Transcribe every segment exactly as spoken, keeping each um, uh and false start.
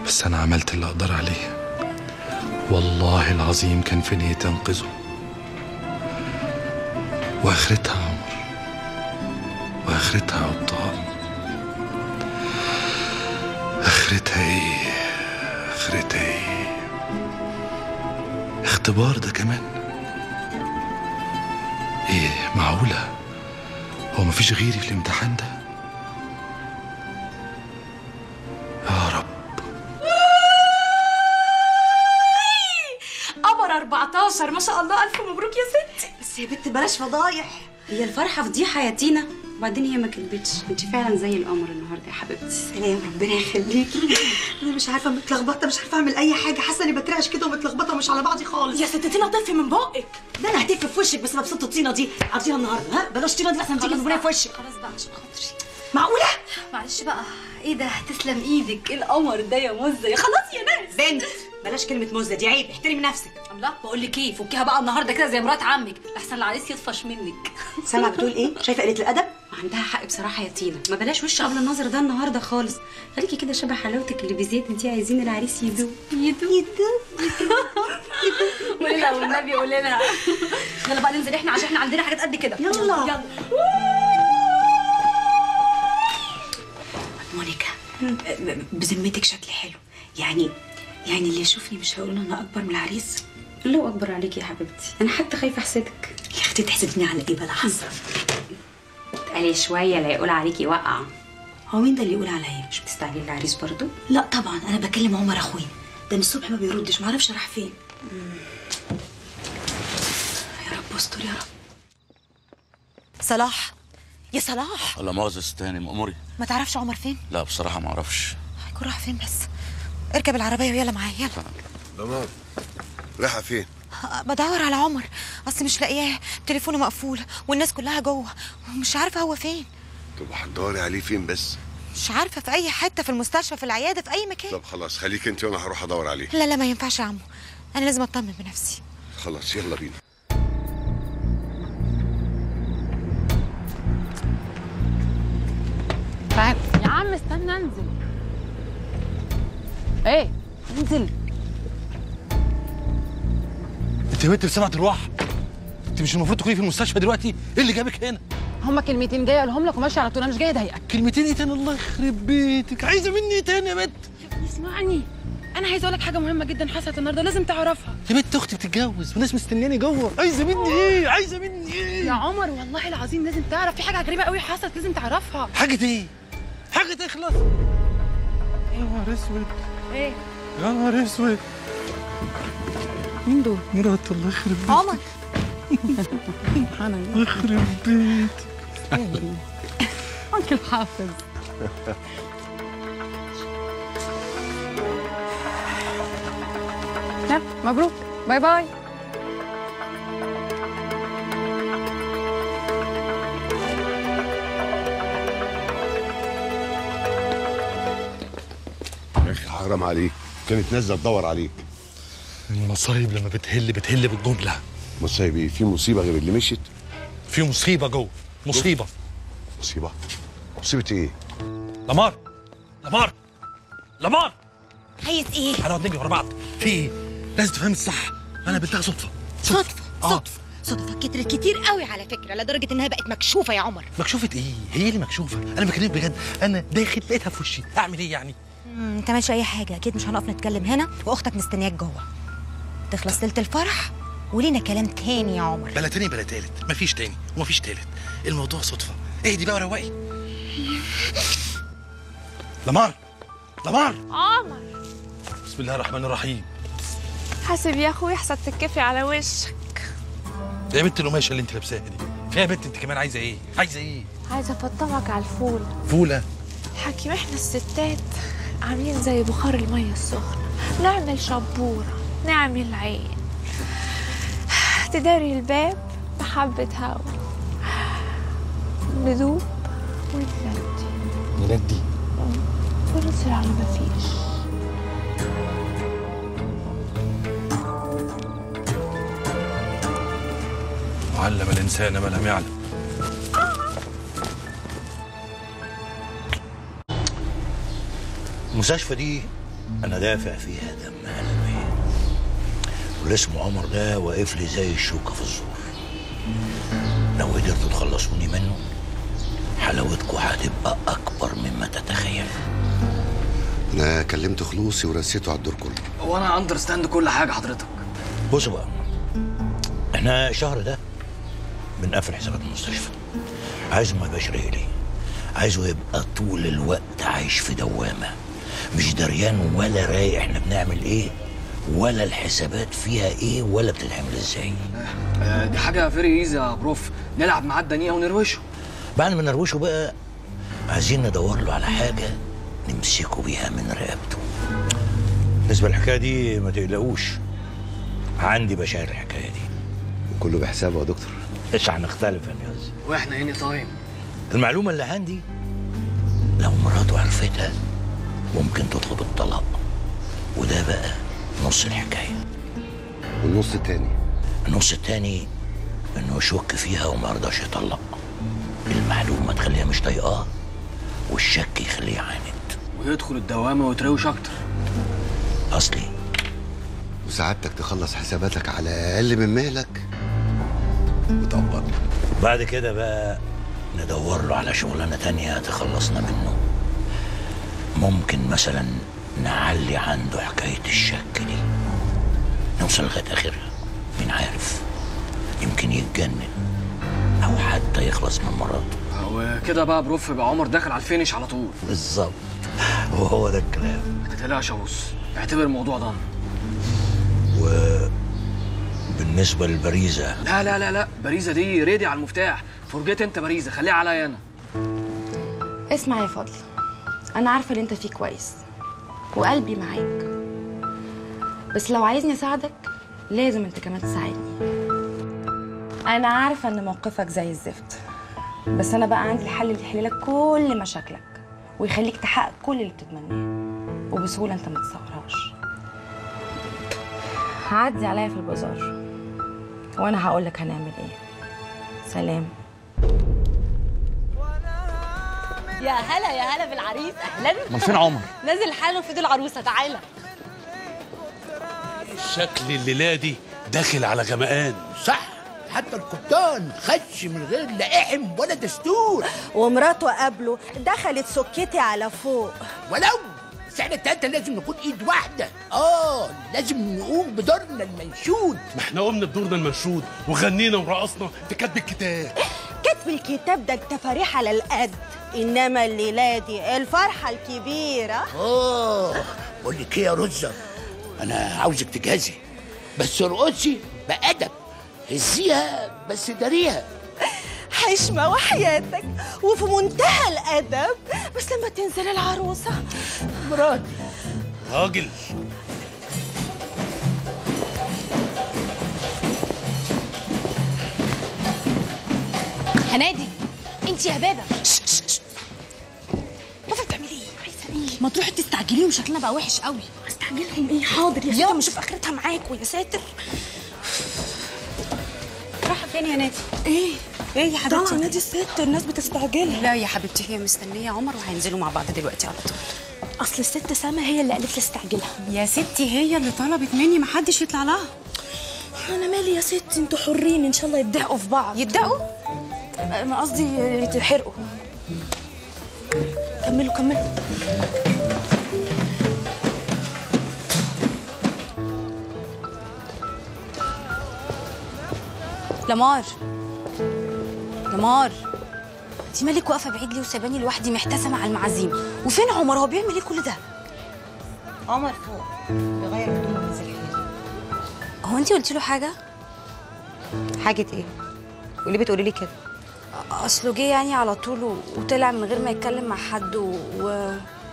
بس أنا عملت اللي أقدر عليه. والله العظيم كان في نيتي أنقذه. وآخرتها عمر، وآخرتها أبطال. آخرتها إيه؟ آخرتها إيه؟ اختبار ده كمان؟ إيه معقولة؟ هو مفيش غيري في الامتحان ده؟ يا رب. قمر أربعتاشر ما شاء الله، ألف مبروك يا ستي. بس يا بنت بلاش فضايح. هي الفرحة فضيحة يا تينا، وبعدين هي ما كدبتش، انت فعلا زي القمر النهارده يا حبيبتي. سلام، ربنا يخليكي. انا مش عارفه متلخبطه، مش عارفه اعمل اي حاجه، حاسه اني بترعش كده ومتلخبطه ومش على بعضي خالص. يا ست تينا طفي من بقك. ده انا هتف في وشك، بس مبسوطه الطينه دي عطيها النهارده. ها بلاش طينه دي احسن تيجي تبريها في وشك. خلاص بقى عشان خاطري. معقوله؟ معلش بقى. ايه ده؟ تسلم ايدك. ايه القمر ده يا مزه؟ خلاص يا ناس. بنت بلاش كلمه مزه دي، عيب، احترمي نفسك. لا بقول لك ايه، فكيها بقى النهارده كده زي مرات عمك، لحسن العريس يطفش منك. سامعه بتقول ايه؟ شايفه قله الادب؟ عندها حق بصراحة يا تينا، ما بلاش وش قبل النظر ده النهارده خالص. خليكي كده شبه حلاوتك اللي بزيت، انتي عايزين العريس يدوب يدوب يدوب. قولي لها والنبي قولي لها. يلا بقى ننزل احنا عشان احنا عندنا حاجات قد كده. يلا يلا. مونيكا بذمتك شكلي حلو، يعني يعني اللي يشوفني مش هيقول انا اكبر من العريس؟ الله اكبر عليكي يا حبيبتي، انا حتى خايفة احسدك. يا اختي تحسدني على ايه بلا حظ؟ اتقلي شوية لا يقول عليكي وقع. هو مين ده اللي يقول عليا؟ مش بتستعجلي العريس برضو؟ لا طبعا، انا بكلم عمر اخويا ده من الصبح ما بيردش، ما اعرفش راح فين. يا رب استر يا رب. صلاح يا صلاح، لا مؤاخذة تاني مأموري. ما تعرفش عمر فين؟ لا بصراحة ما اعرفش. هيكون راح فين؟ بس اركب العربية ويلا معايا يلا. تمام. رايحة فين؟ بدور على عمر، اصل مش لاقياه، تليفونه مقفول والناس كلها جوه ومش عارفه هو فين. طب هتدوري عليه فين بس؟ مش عارفه، في اي حته، في المستشفى، في العياده، في اي مكان. طب خلاص خليك انت وانا هروح ادور عليه. لا لا ما ينفعش يا عمو، انا لازم اطمن بنفسي. خلاص يلا بينا. تعال يا عم استنى انزل. ايه انزل. انت يا بنت بسمعة الروح، انت مش المفروض تكوني في المستشفى دلوقتي؟ ايه اللي جابك هنا؟ هما كلمتين جايه اقولهم لك وماشي على طول، انا مش جايه اضايقك. كلمتين ايه تاني؟ الله يخرب بيتك، عايزه مني ايه تاني يا بنت؟ اسمعني، انا عايزه اقول لك حاجه مهمه جدا حصلت النهارده لازم تعرفها. يا بنت اختي بتتجوز وناس مستنياني جوه، عايزه مني ايه؟ عايزه مني ايه؟ يا عمر والله العظيم لازم تعرف، في حاجه غريبه قوي حصلت لازم تعرفها. حاجه ايه؟ حاجه تخلص. يا نهار اسود. ايه؟ يا نهار اسود. مين دول؟ مرات. الله يخرب بيتك. عمر الله يخرب بيتك. انكل حافظ. يلا مبروك، باي باي. يا اخي حرام عليك، كانت نازله تدور عليك. المصايب لما بتهل بتهل بالجمله. مصايب ايه؟ في مصيبه غير اللي مشيت؟ في مصيبه جوه. مصيبه. مصيبه؟ مصيبه ايه؟ لمار لمار لمار. عايز ايه؟ هنقعد نجري ورا بعض. في ايه؟ لازم تفهمي الصح، انا بنتها صدفه. صدفه آه. صدفه صدفه كترت كتير قوي على فكره، لدرجه انها بقت مكشوفه يا عمر. مكشوفه ايه؟ هي اللي مكشوفه، انا بكلمك بجد. انا داخل لقيتها في وشي، اعمل ايه يعني؟ ما تعملش اي حاجه، اكيد مش هنقف نتكلم هنا واختك مستنياك جوه. تخلص ليله الفرح ولينا كلام تاني يا عمر. بلا تاني بلا تالت، مفيش تاني ومفيش تالت، الموضوع صدفه. اهدي بقى ورواقي. لمار لمار. عمر بسم الله الرحمن الرحيم. حاسب يا اخوي احسن تتكفي على وشك. يا بنت القماشه اللي انت لابساها دي فيها بنت، انت كمان عايزه ايه؟ عايزه ايه؟ عايزه افطمك على الفول. فوله؟ حكيم احنا الستات عاملين زي بخار الميه السخنه، نعمل شبوره، نعمل عين، تداري الباب بحبه هوا، ندوب ونندي نندي ونصير على ما فيش. وعلم الانسان ما لم يعلم. المستشفى دي انا دافع فيها دم قلبي، واللي اسمه عمر ده واقف لي زي الشوكه في الزور. لو قدرتوا تخلصوني منه حلاوتكم هتبقى اكبر مما تتخيل. انا كلمت خلوصي ورسيته على الدور كله. وانا اندرستاند كل حاجه حضرتك. بصوا بقى، احنا الشهر ده بنقفل حسابات المستشفى. عايزه ما يبقاش رجلي، عايزه يبقى طول الوقت عايش في دوامه، مش دريان ولا رايق احنا بنعمل ايه ولا الحسابات فيها ايه ولا بتتعمل ازاي. آه دي حاجه فيري ايزي يا بروف، نلعب معاه الدنيا ونروشه. بعد ما نروشه بقى عايزين ندور له على حاجه نمسكه بيها من رقبته. بالنسبه للحكايه دي ما تقلقوش، عندي بشاير الحكايه دي. كله بحسابه يا دكتور. مش هنختلف يا نيوز. واحنا هنا طيب. المعلومه اللي عندي لو مراته عرفتها ممكن تطلب الطلاق، وده بقى نص الحكايه. والنص التاني؟ النص التاني انه يشك فيها وما يرضاش يطلق. المعلومه تخليها مش طايقاه والشك يخليه يعاند ويدخل الدوامه ويتروش اكتر. اصلي وسعادتك تخلص حساباتك على اقل من مهلك وتقبض. بعد كده بقى ندور له على شغلانه تانية تخلصنا منه. ممكن مثلا نعلي عنده حكايه الشك دي، نوصل لغايه اخرها. مين عارف، يمكن يتجنن او حتى يخلص من مراته. وكده بقى بروف يبقى عمر داخل على الفينش على طول. بالظبط، وهو ده الكلام. ما تتقلقش يا بوس، اعتبر الموضوع ضن. وبالنسبه للبريزه، لا لا لا لا، باريزه دي ريدي على المفتاح. فرجيت انت باريزه، خليها عليا انا. اسمع يا فضل، انا عارفه ان انت فيه كويس وقلبي معاك، بس لو عايزني اساعدك لازم انت كمان تساعدني. انا عارفه ان موقفك زي الزفت، بس انا بقى عندي الحل اللي يحل لك كل مشاكلك ويخليك تحقق كل اللي بتتمناه وبسهوله انت ما تتصورهاش. عدي عليا في البازار وانا هقول لك هنعمل ايه. سلام. يا هلا يا هلا بالعريس، اهلا. امال فين عمر؟ نازل حاله في ايد العروسه، تعالى. شكل الليله دي داخل على غمقان. صح، حتى القبطان خش من غير لا احم ولا دستور. ومراته قبله دخلت سكتي على فوق. ولو بس احنا التلاته لازم نكون ايد واحده. اه لازم نقوم بدورنا المنشود. ما احنا قمنا بدورنا المنشود وغنينا ورقصنا في كتب الكتاب. كتب الكتاب ده التفاريح على القد، انما الليله دي الفرحه الكبيره. اه بقول لك ايه يا رزه، انا عاوزك تجهزي بس ارقصي بأدب، هزيها بس داريها. حشمه وحياتك وفي منتهى الادب، بس لما تنزل العروسه مراتي. راجل هنادي انت يا بابا. بابا بتعملي ايه؟ عايزه ايه؟ ما تروحي تستعجليهم، شكلنا بقى وحش قوي. استعجلهم ايه؟ حاضر يا ستي، ما اشوف اخرتها معاكوا يا ساتر. رايحه فين يا نادي؟ ايه؟ ايه يا حبيبتي؟ طبعا نادي الست الناس بتستعجلها. لا يا حبيبتي، هي مستنيه عمر وهينزلوا مع بعض دلوقتي على طول. اصل الست سما هي اللي قالت لي استعجلها. يا ستي هي اللي طلبت مني محدش يطلع لها. انا مالي يا ستي، انتوا حرين ان شاء الله يدعوا في بعض. يدعوا؟ انا قصدي يتحرقوا. كملوا كملوا. لمار لمار، انت مالك واقفه بعيد ليه وسايباني لوحدي محتسمه على المعازيم؟ وفين عمر؟ هو بيعمل ايه كل ده؟ عمر فوق بيغير هدومه ونزل حاله. هو انت قلتي له حاجه؟ حاجه ايه؟ وليه بتقولي لي كده؟ اصله جه يعني على طول و... وطلع من غير ما يتكلم مع حد و... و...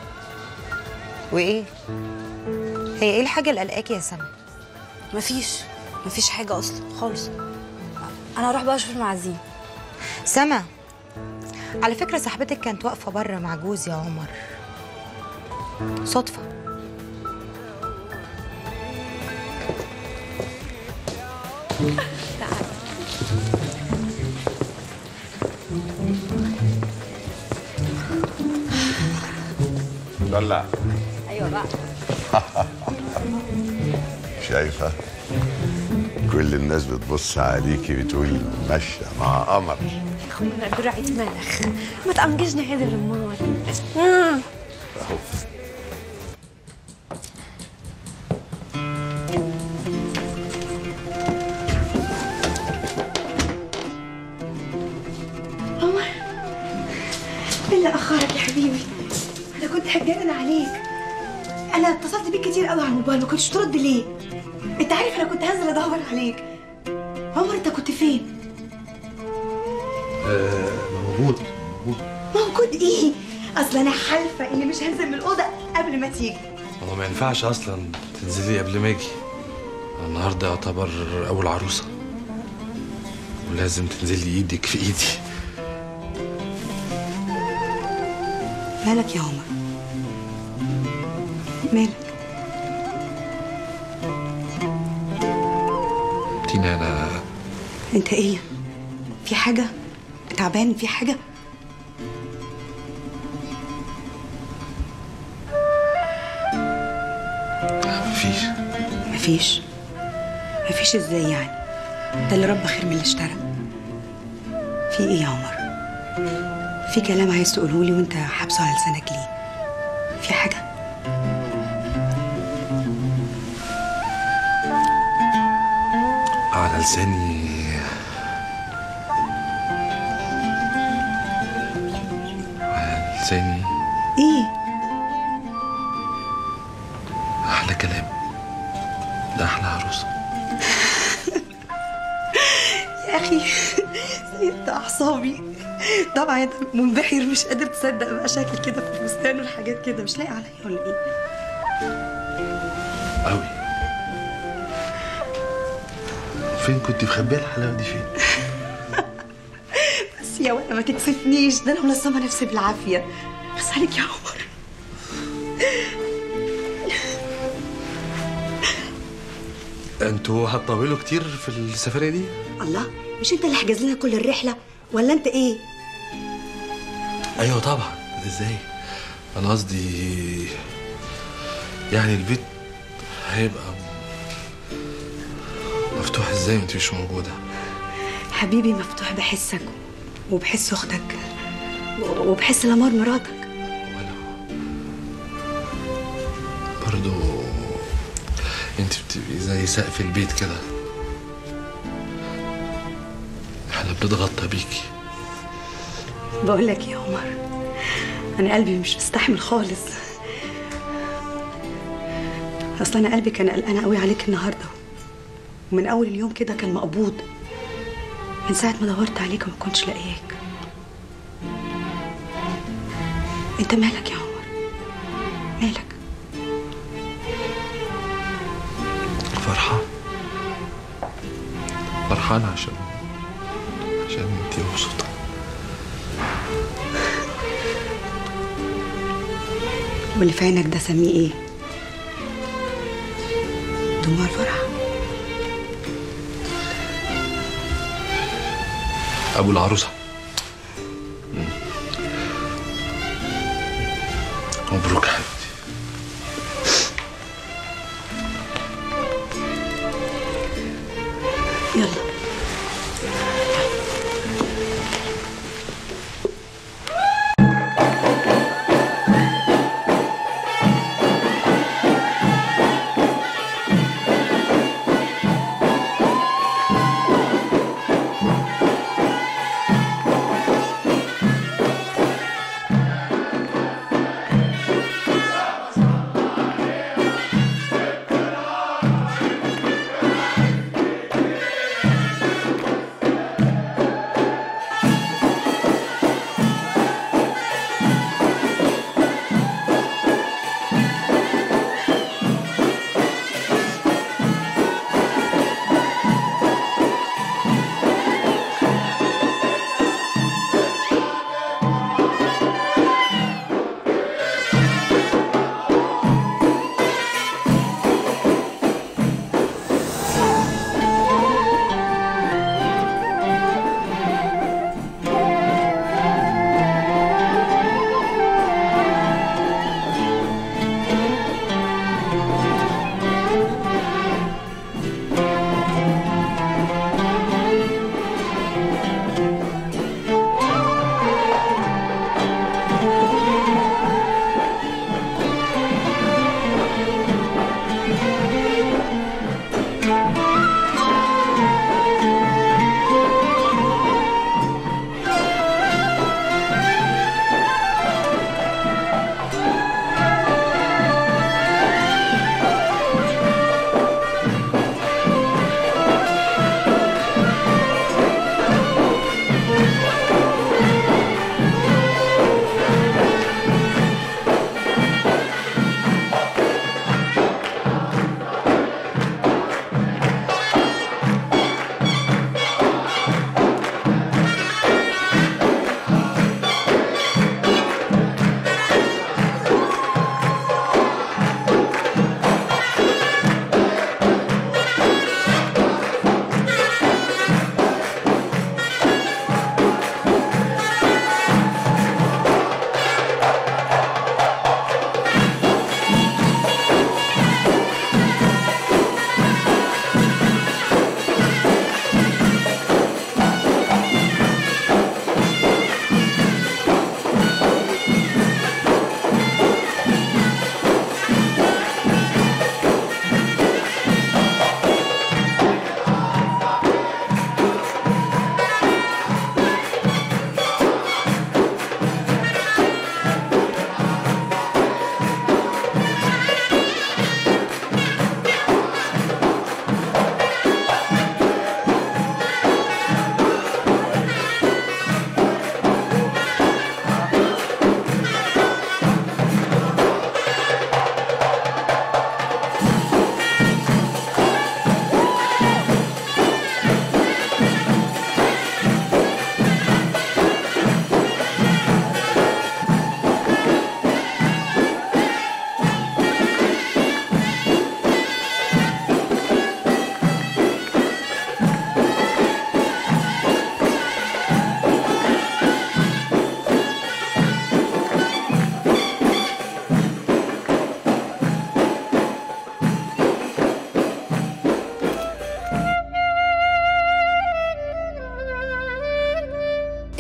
وايه؟ هي ايه الحاجه اللي قلقاكي يا سما؟ مفيش مفيش حاجه اصلا خالص. انا هروح بقى اشوف المعازيم. سما، على فكره صاحبتك كانت واقفه بره مع جوزي يا عمر صدفه. دلع. ايوه بقى. شايفة؟ كل الناس بتبص عليكي بتقول ماشية مع قمر. خويا برعة ملخ ما تأنججني هذا المال. اهو. عمر ايه اللي اخرك يا حبيبي؟ انا كنت هتجنن عليك. انا اتصلت بيك كتير قوي على الموبايل ما كنتش ترد ليه؟ انت عارف انا كنت هنزل ادور عليك. عمر انت كنت فين؟ آه موجود موجود. موجود ايه؟ اصل انا حالفه اني مش هنزل من الاوضه قبل ما تيجي. هو ما ينفعش اصلا تنزلي قبل ما اجي. النهارده يعتبر اول عروسه ولازم تنزلي ايدك في ايدي. مالك يا عمر؟ مالك؟ تينا انا انت ايه؟ في حاجه؟ تعبان؟ في حاجه؟ مفيش. مفيش؟ مفيش ازاي يعني؟ ده اللي رب خير من اللي اشترى. في ايه يا عمر؟ في كلام عايز تقوله لي وانت حابسه على لسانك ليه؟ في حاجه؟ على لساني على لساني ايه؟ احلى كلام. ده احلى عروسه. يا اخي سيبت اعصابي. طبعا انت منبهر مش قادر تصدق بقى شكل كده في الفستان والحاجات كده. مش لاقي عليا ولا ايه؟ قوي. فين كنت مخبيه الحلاوه دي فين؟ بس يا ولا ما تكسفنيش. ده انا منظمه نفسي بالعافيه. بس عليك يا عمر. انتوا هتطولوا كتير في السفريه دي؟ الله، مش انت اللي حجز لنا كل الرحله ولا انت ايه؟ ايوه طبعا. ازاي؟ انا قصدي يعني البيت هيبقى مفتوح ازاي وانت مش موجوده؟ حبيبي مفتوح بحسك وبحس اختك وبحس لمار مراتك. برضو انت بتبقي زي سقف البيت كده. احنا بنتغطى بيكي. بقول لك يا عمر انا قلبي مش مستحمل خالص. اصل انا قلبي كان قلقان قوي عليك النهارده ومن اول اليوم كده كان مقبوض. من ساعه ما دورت عليك وما كنتش لاقياك. انت مالك يا عمر؟ مالك؟ فرحان. فرحان عشان عشان انتي مبسوطة. واللي في عينك ده سميه ايه؟ دموع الفرح؟ ابو العروسة. مبروك يا حبيبتي. يلا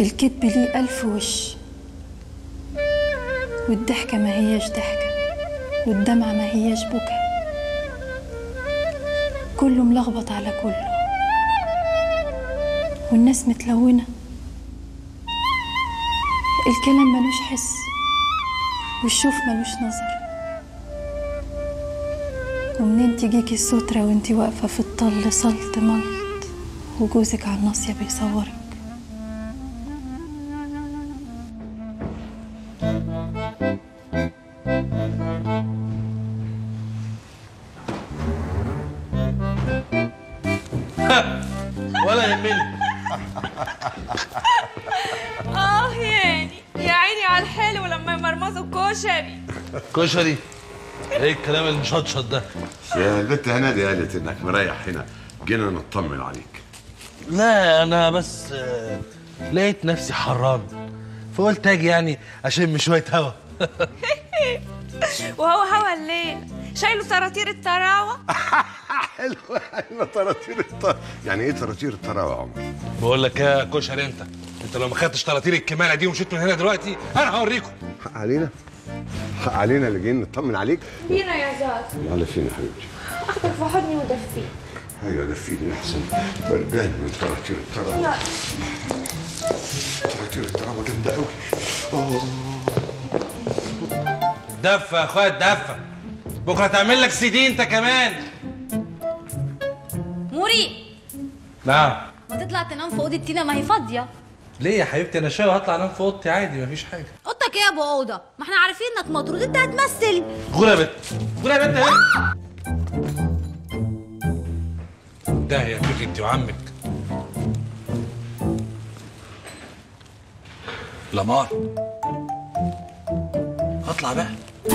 الكذب ليه ألف وش، والضحكة ما هياش ضحكة، والدمعة ما هياش بكا، كله ملخبط على كله، والناس متلونة، الكلام ملوش حس، والشوف ملوش نظر. ومنين تجيكي السترة وانتي واقفة في الطل صلت ملط، وجوزك على الناصية بيصورك. ولا يهمني. اه يعني يا عيني على الحلو لما يمرمزوا كشري. كشري؟ ايه الكلام المشطشط ده؟ يا البت هنادي قالت انك مريح هنا، جينا نطمن عليك. لا انا بس آه، لقيت نفسي حران فقلت اجي يعني اشم شويه هوا. وهو هوا الليل شايله طراطير الطراوه. حلوه حلوه طراطير الطراوه. يعني ايه طراطير الطراوه يا عمر؟ بقول لك يا كشري، انت انت لو ما خدتش طراطير الكماله دي ومشيت من هنا دلوقتي انا هوريكم. حق علينا؟ حق علينا اللي جايين نطمن عليك؟ فينا يا زاز. يلا فينا يا حبيبتي. اخدك في حضني ودفيك. ايوه دفيني احسن، بردان من طراطير الطراوه. لا طراطير الطراوه جامده قوي. دفه يا اخويا دفه، بكره تعمل لك سي دي انت كمان. موري نعم. ما تطلع تنام في اوضه تينا، ما هي فاضيه. ليه يا حبيبتي؟ انا شاوي هطلع انام في اوضتي عادي مفيش حاجه. اوضتك ايه يا ابو اوضه؟ ما احنا عارفين انك مطرود، انت هتمثل. غورة يا بت، غورة يا بت اهي. ده يا فيك انت وعمك. لمار اطلع بقى.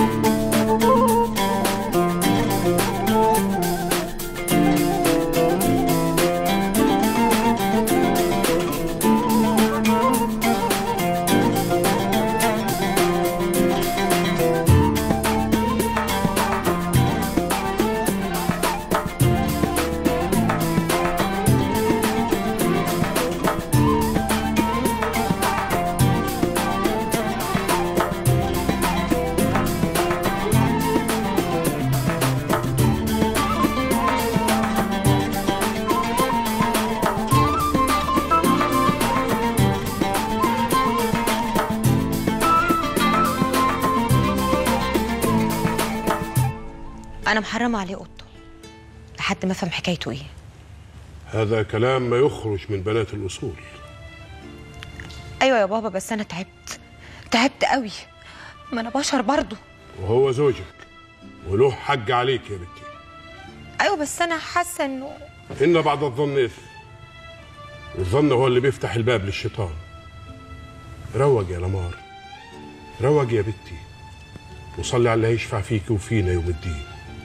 انا محرمه عليه اوضته لحد ما افهم حكايته ايه. هذا كلام ما يخرج من بنات الاصول. ايوه يا بابا، بس انا تعبت تعبت قوي، ما انا بشر برضه. وهو زوجك وله حق عليك يا بنتي. ايوه بس انا حاسه انه ان بعد الظن اثم، والظن هو اللي بيفتح الباب للشيطان. روج يا لمار، روج يا بنتي، وصلي على اللي هيشفع فيك وفينا يوم الدين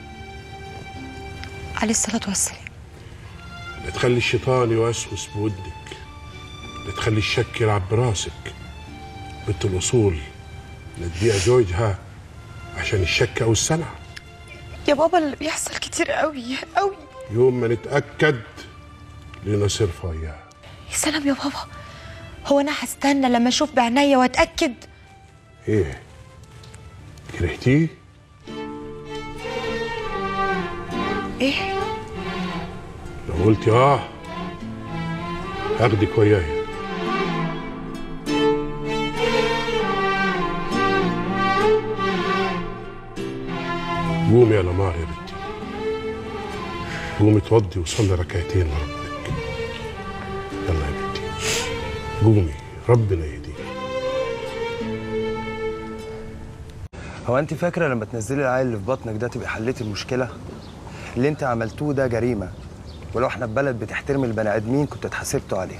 عليه الصلاه والسلام. لا تخلي الشيطان يوسوس بودك، لا تخلي الشك يلعب براسك. بنت الاصول لا تبيع زوجها عشان الشك او السلع. يا بابا اللي بيحصل كتير قوي قوي. يوم ما نتاكد لنا صرفه اياها. يا سلام يا بابا، هو انا هستنى لما اشوف بعينيا واتاكد؟ ايه كرهتيه؟ ايه؟ لو قلتي اه هاخدك وياي. قومي يا لمار يا بنتي، قومي اتوضي وصلي ركعتين لربك. يلا يا بنتي قومي، ربنا يهديك. هو انت فاكره لما تنزلي العيل اللي في بطنك ده تبقى حليتي المشكله؟ اللي انت عملتوه ده جريمه، ولو احنا في بلد بتحترم البني ادمين كنت اتحاسبتوا عليها.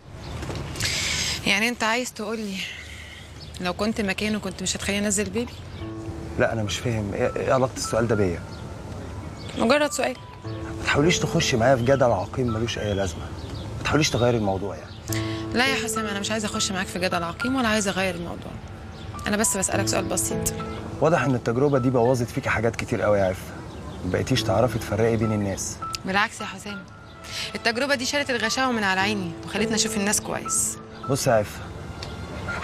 يعني انت عايز تقولي لو كنت مكانه كنت مش هتخليني انزل بيبي؟ لا انا مش فاهم ايه, ايه علاقه السؤال ده بيا؟ مجرد سؤال. ما تحاوليش تخشي معايا في جدل عقيم ملوش اي لازمه، ما تحاوليش تغيري الموضوع يعني. لا يا حسام، انا مش عايزه اخش معاك في جدل عقيم ولا عايزه اغير الموضوع، انا بس بسالك سؤال بسيط. واضح ان التجربه دي بوظت فيكي حاجات كتير قوي يا عفه، ما بقيتيش تعرفي تفرقي بين الناس. بالعكس يا حسام، التجربه دي شالت الغشاوه من على عيني وخلتني اشوف الناس كويس. بص يا عفه،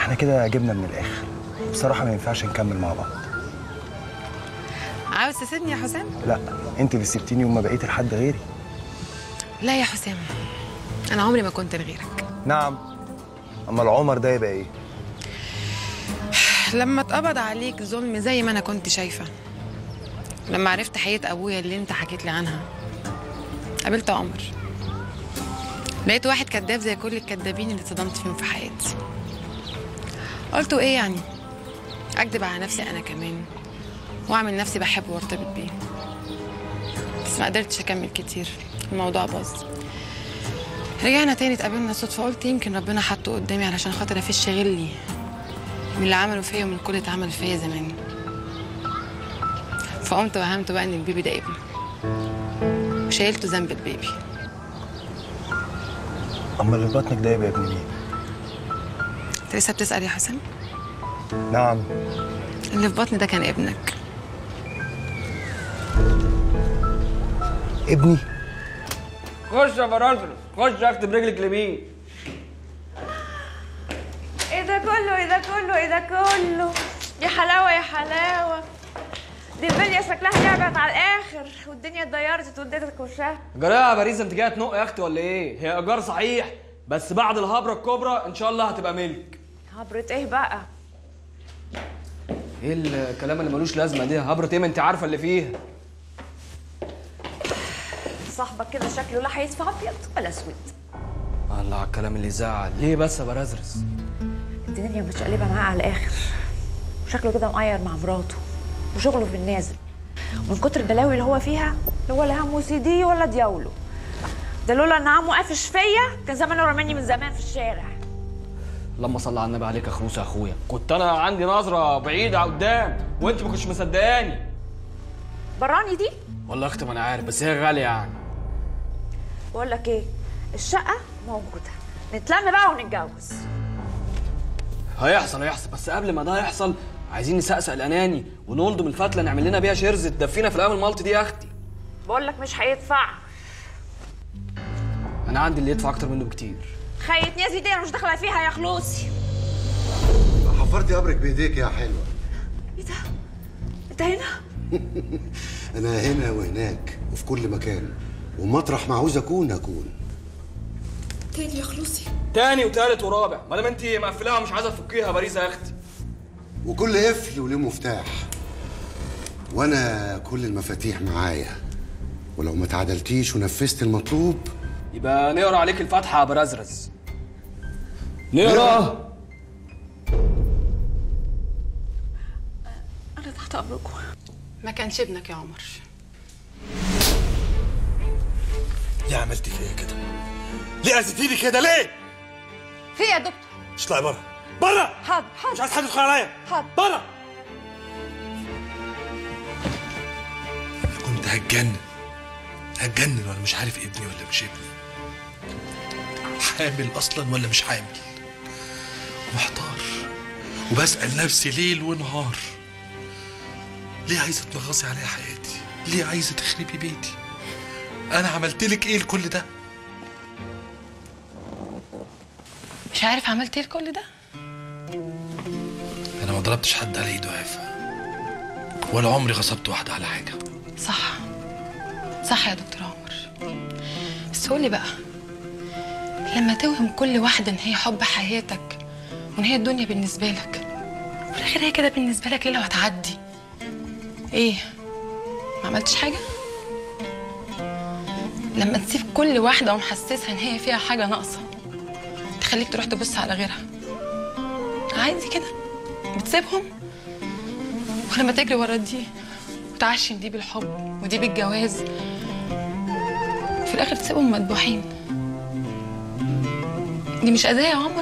احنا كده جبنا من الاخر. بصراحه ما ينفعش نكمل مع بعض. عاوز تسيبني يا حسام؟ لا، انت اللي سبتيني وما بقيت لحد غيري. لا يا حسام، انا عمري ما كنت لغيرك. نعم. اما العمر ده يبقى ايه؟ لما اتقبض عليك ظلم زي ما انا كنت شايفه، لما عرفت حقيقه ابويا اللي انت حكيت لي عنها، قابلت عمر. لقيت واحد كذاب زي كل الكذابين اللي اتصدمت فيهم في حياتي. قلت ايه يعني؟ اكذب على نفسي انا كمان واعمل نفسي بحبه وارتبط بيه. بس ما قدرتش اكمل كتير، الموضوع باظ. رجعنا تاني اتقابلنا صدفه، قلت يمكن ربنا حطه قدامي علشان خاطر افش غلي من اللي عمله فيا ومن كل اللي اتعمل فيا زمان. فقمت وهمت بقى ان البيبي ده ابني وشايلته ذنب البيبي. اما اللي في بطنك ده يبقى ابن مين؟ انت لسه بتسأل يا حسام؟ نعم. اللي في بطني ده كان ابنك. ابني؟ خش يا فرازرس، خش اكتب رجلك اليمين. ايه ده كله ايه ده كله ايه ده كله؟ يا حلاوه يا حلاوه، دي البليه شكلها لعبت على الاخر والدنيا اتغيرت واديتك وشها. جرايه يا باريزه، انت جايه تنق يا اختي ولا ايه؟ هي ايجار صحيح، بس بعد الهبره الكبرى ان شاء الله هتبقى ملك. هبرة ايه بقى؟ ايه الكلام اللي ملوش لازمه دي؟ هبره ايه ما انت عارفه اللي فيها. صاحبك كده شكله لا هيدفع ابيض ولا اسود. الله على الكلام اللي يزعل. ليه بس يا برازرس؟ الدنيا متشقلبه معاه على الاخر، شكله كده مقير مع مراته وشغله في النازل، ومن كتر البلاوي اللي هو فيها اللي هو لا همه سيدي ولا دياوله. ده لولا ان عمه قافش فيا كان زمانه رماني من زمان في الشارع. اللهم صل على النبي عليك يا خروس يا اخويا، كنت انا عندي نظره بعيده قدام وانت ما كنتش مصدقاني. براني دي؟ والله يا اختي ما انا عارف، بس هي غاليه يعني. بقول لك ايه، الشقه موجوده، نتلم بقى ونتجوز. هيحصل هيحصل، بس قبل ما ده يحصل عايزين نسقسق الاناني ونولد من الفتله نعمل لنا بيها شيرز تدفينا في الايام المالتي دي يا اختي. بقول لك مش هيدفع. انا عندي اللي يدفع اكتر منه بكتير. خيتني يا زيدي، انا مش داخله فيها يا خلوصي. حفرتي قبرك بايديك يا حلوه. ايه ده؟ انت هنا؟ انا هنا وهناك وفي كل مكان، ومطرح ما عاوز اكون هكون. تاني يا خلوصي؟ تاني وتالت ورابع، ما دام انت مقفلاها ومش عايزه تفكيها يا باريزه يا اختي. وكل قفل وله مفتاح، وانا كل المفاتيح معايا، ولو ما تعادلتيش ونفذت المطلوب يبقى نقرا عليك الفاتحه يا برازرز. نقرا. انا تحت امركم. ما كانش ابنك يا عمر. ليه عملتي فيا كده؟ ليه اذيتيني كده ليه؟ في يا دكتور؟ اطلعي بره بره. حاضر حاضر. مش عايز حد يدخل عليا. حاضر. بره. كنت هتجنن هتجنن وانا مش عارف ابني ولا مش ابني، حامل اصلا ولا مش حامل، محتار وبسأل نفسي ليل ونهار. ليه عايزه تنغصي عليا حياتي؟ ليه عايزه تخربي بيتي؟ انا عملت لك ايه لكل ده؟ مش عارف عملت ايه لكل ده؟ انا ما ضربتش حد على ايده عافه، ولا عمري غصبت واحده على حاجه. صح صح يا دكتور عمر، بس قولي بقى، لما توهم كل واحده ان هي حب حياتك وان هي الدنيا بالنسبه لك، وفي الاخر هي كده بالنسبه لك ليله وهتعدي، ايه ما عملتش حاجه؟ لما تسيب كل واحده ومحسسها ان هي فيها حاجه ناقصه تخليك تروح تبص على غيرها، عادي كده بتسيبهم؟ ولما تجري ورا دي وتعشم دي بالحب ودي بالجواز، في الاخر تسيبهم مذبوحين، دي مش اذيه يا عمر؟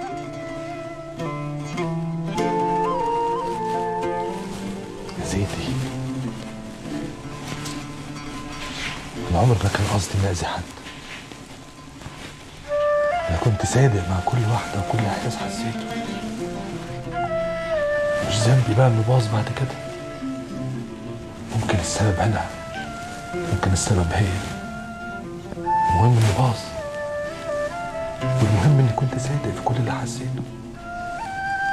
يا زيتي، انا عمر ما كان قصدي اني اذي حد. انا كنت صادق مع كل واحده وكل احساس حسيته. مش ذنبي بقى انه باظ بعد كده. ممكن السبب انا، ممكن السبب هي. المهم انه باظ، والمهم اني كنت صادق في كل اللي حسيته.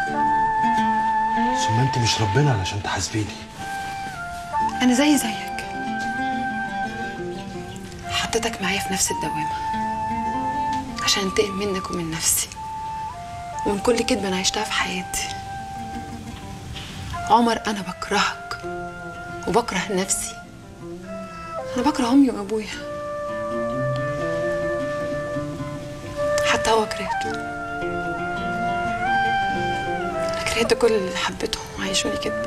ثم انت مش ربنا علشان تحاسبيني. انا زي زيك، حطيتك معايا في نفس الدوامه عشان انتقم منك ومن نفسي ومن كل كدبه انا عشتها في حياتي. عمر، انا بكرهك وبكره نفسي. انا بكره امي وابويا، حتى هو كرهته. انا كرهت كل اللي حبيتهم وعيشوني كده.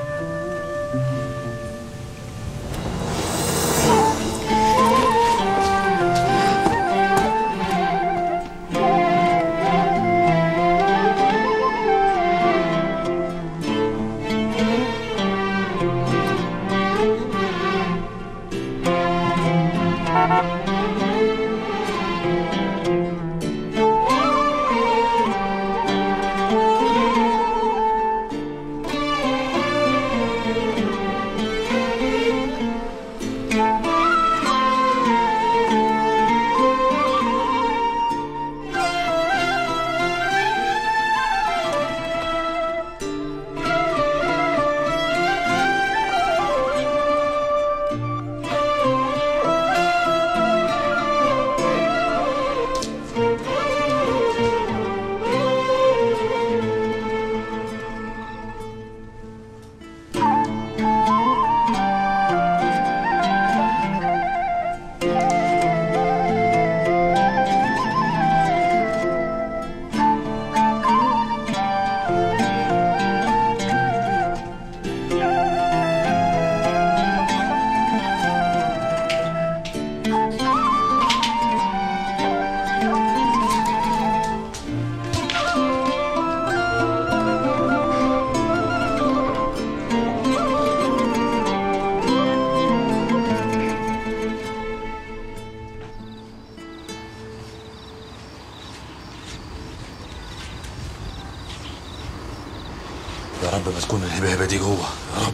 يا رب ما تكون الهبهبه دي جوه يا رب.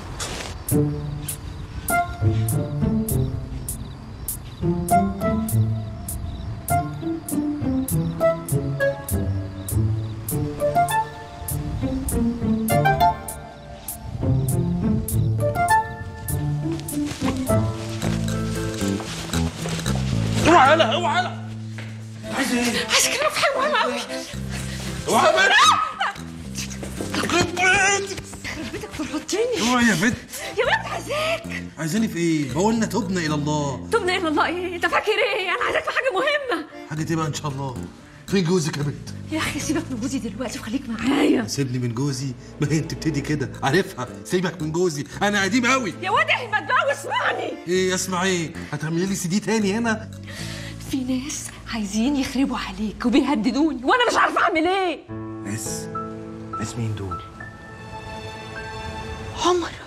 اوعى يلا اوعى يلا. عايز ايه؟ عايز كلام في حاجه مهمه قوي. اوعى يا بنت. يخرب بيتك يخرب بيتك فرطتني. اوعى يا بنت. يا بنت عايزاك. عايزاني في ايه؟ بقولنا تبنا الى الله. تبنا الى الله ايه؟ انت فاكر ايه؟ انا عايزاك في حاجه مهمه. حاجه تبقى ان شاء الله. فين جوزك يا بنت؟ يا اخي سيبك من جوزي دلوقتي وخليك معايا. سيبني من جوزي؟ ما هي بتبتدي كده عارفها. سيبك من جوزي، انا قديم قوي. يا واد احمد بقى واسمعني. ايه اسمع ايه؟ هتعملي لي سي دي تاني هنا؟ في ناس عايزين يخربوا عليك وبيهددوني وانا مش عارفه اعمل ايه. ناس؟ ناس مين دول؟ عمر